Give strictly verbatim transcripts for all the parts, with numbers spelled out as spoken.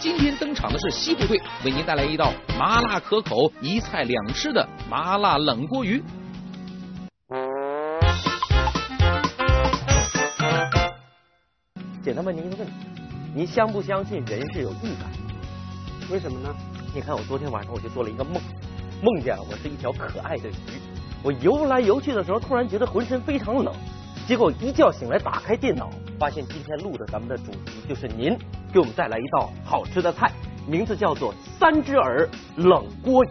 今天登场的是西部队，为您带来一道麻辣可口、一菜两吃的麻辣冷锅鱼。 简单问您一个问题，您相不相信人是有预感？ 为什么呢？ 你看我昨天晚上我就做了一个梦，梦见我是一条可爱的鱼，我游来游去的时候，突然觉得浑身非常冷，结果一觉醒来，打开电脑，发现今天录的咱们的主题就是您给我们带来一道好吃的菜，名字叫做三只耳冷锅鱼。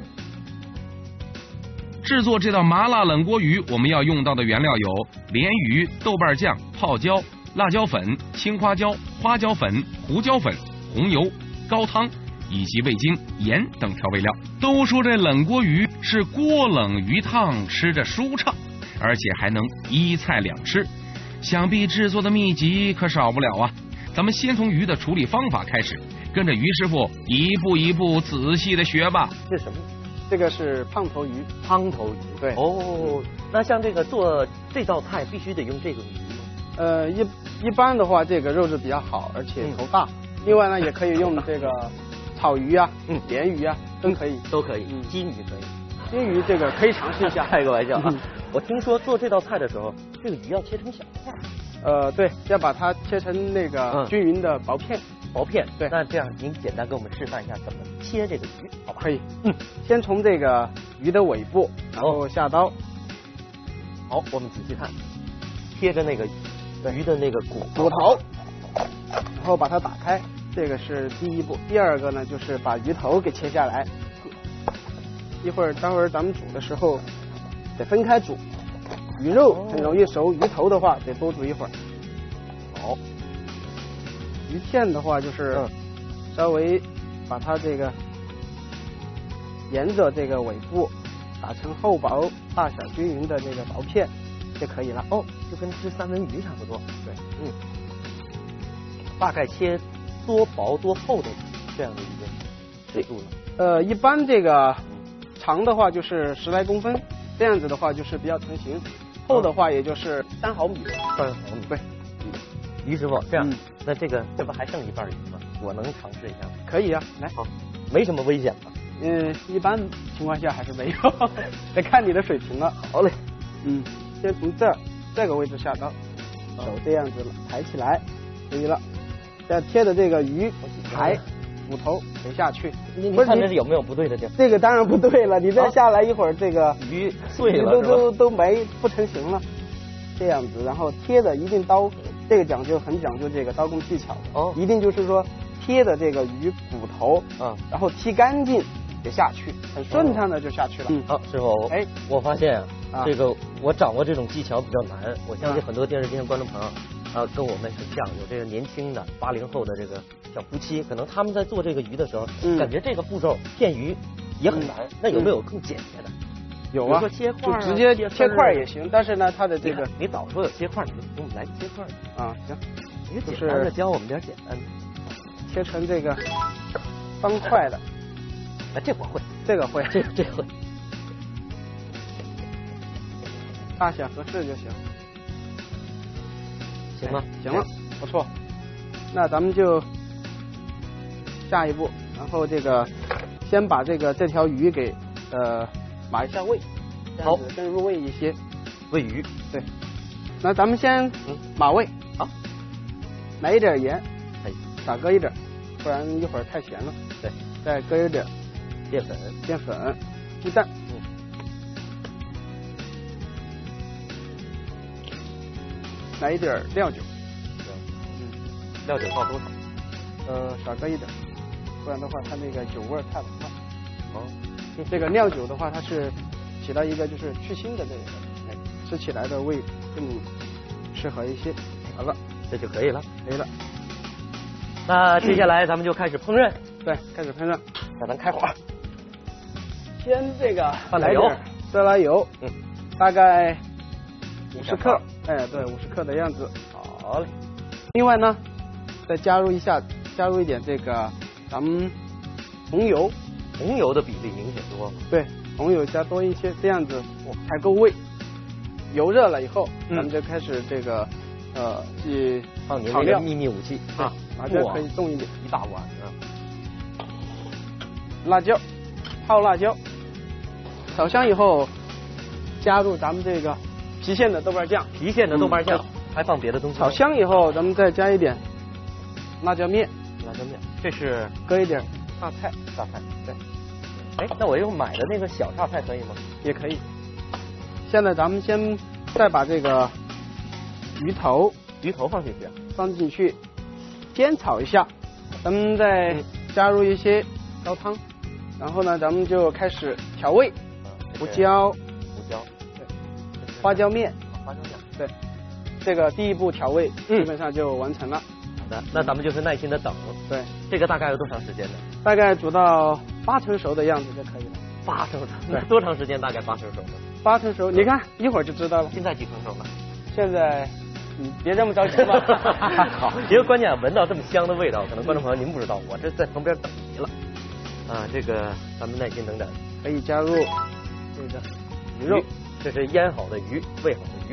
制作这道麻辣冷锅鱼，我们要用到的原料有鲢鱼、豆瓣酱、泡椒、辣椒粉、青花椒、花椒粉、胡椒粉、红油、高汤以及味精、盐等调味料。都说这冷锅鱼是锅冷鱼烫，吃着舒畅，而且还能一菜两吃，想必制作的秘籍可少不了啊。咱们先从鱼的处理方法开始，跟着于师傅一步一步仔细的学吧。 这是什么？ 这个是胖头鱼。 胖头鱼。 对。 哦，那像这个做这道菜必须得用这种鱼吗？ 呃，一一般的话，这个肉质比较好，而且头大。嗯、另外呢，也可以用这个草鱼啊、嗯，鲢鱼啊，都可以， 都可以。嗯，金鱼可以。 金鱼这个可以尝试一下。 开个玩笑啊！嗯、我听说做这道菜的时候，这个鱼要切成小块。 呃，对，要把它切成那个均匀的薄片。 嗯、薄片。对。那这样，您简单给我们示范一下怎么切这个鱼，好吧？ 可以。嗯，先从这个鱼的尾部，然后下刀。哦、 好，我们仔细看，贴着那个鱼的那个骨骨头，然后把它打开，这个是第一步。第二个呢，就是把鱼头给切下来。一会儿，待会儿咱们煮的时候得分开煮，鱼肉很容易熟，鱼头的话得多煮一会儿。 好， 鱼片的话就是稍微把它这个沿着这个尾部打成厚薄大小均匀的这个薄片就可以了。 哦，就跟吃三文鱼差不多。对，嗯，大概切多薄多厚的这样的一个水度呢？ 呃，一般这个长的话就是十来公分，这样子的话就是比较成型。厚的话也就是三毫米。 三毫米。对。于师傅，这样，嗯、那这个这不还剩一半鱼吗？我能尝试一下吗？ 可以啊，来。 好，没什么危险吧？ 嗯，一般情况下还是没有，得看你的水平了。 好嘞。 嗯，先从这儿这个位置下刀，手这样子抬起来，可以了。再贴的这个鱼排骨头得下去。 你看这有没有不对的地方？ 这个当然不对了，你再下来一会儿，这个鱼碎了， 都都都没不成型了。这样子，然后贴的一定刀，这个讲究很讲究这个刀工技巧哦，一定就是说贴的这个鱼骨头啊，然后剔干净也下去，很顺畅的就下去了。 嗯，好，师傅，哎，我发现啊，这个我掌握这种技巧比较难，我相信很多电视机前观众朋友啊跟我们很像，有这个年轻的八零后的这个小夫妻，可能他们在做这个鱼的时候，嗯、感觉这个步骤片鱼也很难，嗯、那有没有更简洁的？ 有啊， 切块、啊、 就直接切块也行，但是呢，它的这个你早说有切块，你就给我们来个切块啊，行， 你就简单的教我们点简单的， 切成这个方块的， 哎，这我会， 这个会， 这这会， 大小合适就行， 行吗？ 行了，不错，那咱们就下一步，然后这个先把这个这条鱼给呃。码一下味，好，更入味一些。 味鱼， 对。那咱们先码味， 好， 来一点盐， 哎， 少搁一点，不然一会儿太咸了。 对， 再搁一点淀粉， 淀粉，鸡蛋，嗯，来一点料酒， 嗯，料酒放多少？ 呃，少搁一点，不然的话它那个酒味太浓了。哦。这个料酒的话，它是起到一个就是去腥的这个，哎，吃起来的味更适合一些。好了， 这就可以了， 可以了。 那接下来咱们就开始烹饪， 对，开始烹饪。 那咱开火， 先这个来油， 色拉油， 嗯， 大概五十克，哎，对，五十克的样子。 好嘞。 另外呢，再加入一下，加入一点这个咱们红油。 红油的比例明显多， 对，红油加多一些，这样子哦才够味。油热了以后，嗯、咱们就开始这个呃去放您这个秘密武器啊， 麻椒可以重一点， 一大碗啊。 辣椒，泡辣椒，炒香以后，加入咱们这个郫县的豆瓣酱， 郫县的豆瓣酱， 嗯、 还放别的东西。 炒香以后，咱们再加一点辣椒面， 辣椒面，这是搁一点榨菜， 榨菜， 对。 哎，那我用买的那个小榨菜可以吗？ 也可以。现在咱们先再把这个鱼头， 鱼头放进去啊， 放进去，煎炒一下，咱们再加入一些高汤，然后呢，咱们就开始调味，胡椒， 胡椒， 对，花椒面， 花椒面， 对，这个第一步调味基本上就完成了。 好的，那咱们就是耐心的等。 对， 这个大概有多长时间呢？ 大概煮到八成熟的样子就可以了。 八成熟，对，多长时间？大概八成熟呢？ 八成熟，你看一会儿就知道了。 现在几成熟了？ 现在你别这么着急吧。 好，因为关键闻到这么香的味道，可能观众朋友您不知道，我这在旁边等急了。啊，这个咱们耐心等等， 可以加入这个鱼肉， 这是腌好的鱼，煨好的鱼。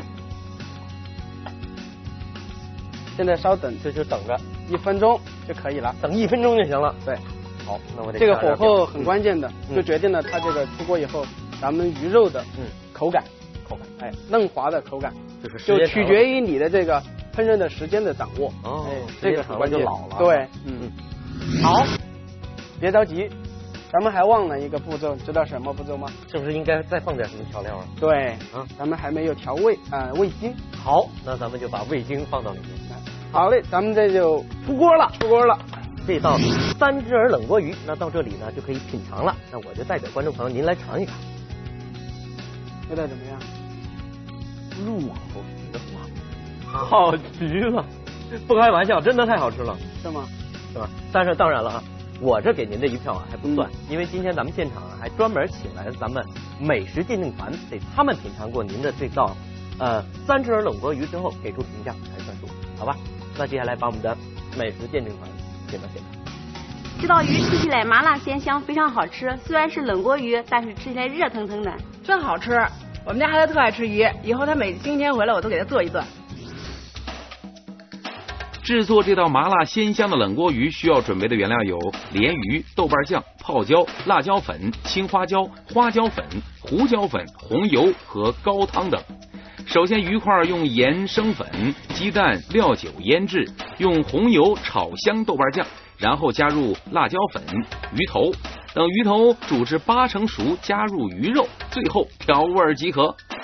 现在稍等， 这就等着一分钟就可以了， 等一分钟就行了。 对， 好，那我得这个火候很关键的， 嗯、 就决定了它这个出锅以后，咱们鱼肉的嗯口感， 口感， 哎，嫩滑的口感， 就是就取决于你的这个烹饪的时间的掌握。 哦， 哎，这个很关键。 就老了。 对，嗯，好，别着急，咱们还忘了一个步骤，知道什么步骤吗？ 是不是应该再放点什么调料啊？ 对， 啊， 咱们还没有调味啊、呃，味精。 好，那咱们就把味精放到里面。 好嘞，咱们这就出锅了，出锅了。 这道三只耳冷锅鱼，那到这里呢就可以品尝了。那我就代表观众朋友您来尝一尝， 味道怎么样？ 入口即化，好极了！不开玩笑，真的太好吃了， 是吗？ 是吧？但是当然了啊，我这给您的一票啊还不算，嗯、因为今天咱们现场啊还专门请来咱们美食鉴定团，得他们品尝过您的这道呃三只耳冷锅鱼之后给出评价才算数，好吧？那接下来把我们的美食鉴定团请到现场。 这道鱼吃起来麻辣鲜香，非常好吃。虽然是冷锅鱼，但是吃起来热腾腾的， 真好吃。我们家孩子特爱吃鱼，以后他每星期天回来我都给他做一顿。 制作这道麻辣鲜香的冷锅鱼需要准备的原料有鲢鱼、豆瓣酱、泡椒、辣椒粉、青花椒、花椒粉、胡椒粉、红油和高汤等。首先，鱼块用盐、生粉、鸡蛋、料酒腌制，用红油炒香豆瓣酱，然后加入辣椒粉、鱼头，等鱼头煮至八成熟，加入鱼肉，最后调味即可。